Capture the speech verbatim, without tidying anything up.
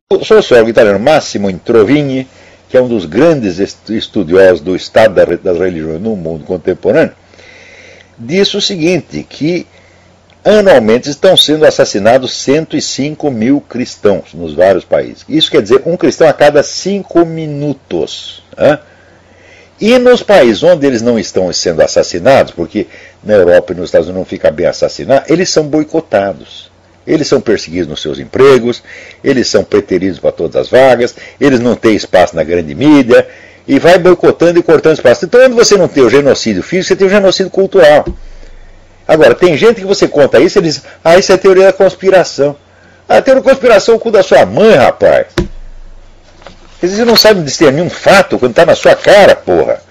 O sociólogo italiano Massimo Introvigni, que é um dos grandes estudiosos do estado das religiões no mundo contemporâneo, disse o seguinte, que anualmente estão sendo assassinados cento e cinco mil cristãos nos vários países. Isso quer dizer um cristão a cada cinco minutos. Né? E nos países onde eles não estão sendo assassinados, porque na Europa e nos Estados Unidos não fica bem assassinar, eles são boicotados. Eles são perseguidos nos seus empregos, eles são preteridos para todas as vagas, eles não têm espaço na grande mídia, e vai boicotando e cortando espaço. Então, onde você não tem o genocídio físico, você tem o genocídio cultural. Agora, tem gente que você conta isso e eles dizem, ah, isso é teoria da conspiração. Ah, teoria da conspiração é o cu da sua mãe, rapaz. Quer dizer, você não sabe discernir um fato quando está na sua cara, porra.